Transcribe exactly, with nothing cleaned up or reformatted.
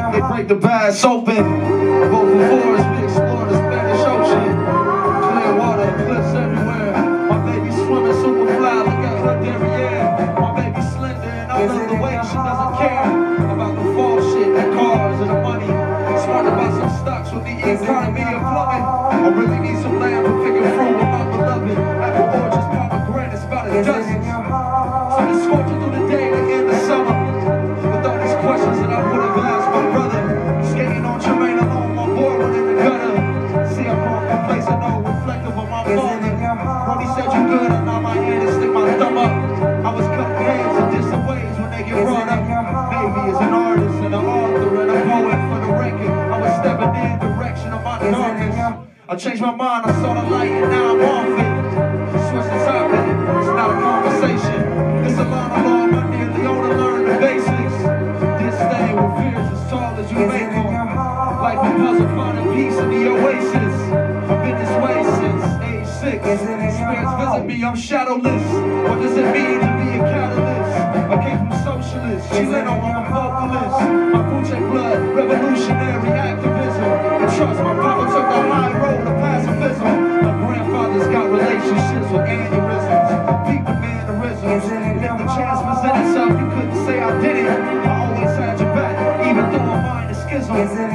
They break the bass open. Vote for fours, we explore the Spanish Ocean. Clear water, cliffs everywhere. My baby swimming super fly, look at her derriere. My baby slender and I love the way she doesn't care about the fall shit, the cars and the money. Smart about some stocks with the economy of plumbing. I really need some land for picking fruit with my beloved. Apple orchards, pomegranates, about a dozen. So just scorching through the day to end the summer. With all these questions that I would have asked my brother. Skating on Tremaine alone, my boy went in the gutter. See, I'm from a place I know reflective of my father. Brody said you good, I nod my head and stick my thumb up. I was cutting heads in different ways when they get brought up. Maybe as an artist and an author and a poet for the record. I was stepping in the direction of my darkness. I changed my mind, I saw the light and now I'm off it. Switch the topic, it's not a conversation. It's a line of law, but nearly on to learn the basics. This thing with fears as tall as you make them. Like a puzzle, finding peace in the oasis. I've been this way since age six. Spirits visit me, I'm shadowless. What does it mean to be a catalyst? I came from socialists, Chileno, I'm a vocalist. My Puche blood, revolutionary activism. And trust, my papa took the high road of pacifism. My grandfather's got relationships with aneurysms. Peep the mannerisms. And if the chance presented itself, you couldn't say I did it. I always had your back, even though I'm mind a schism.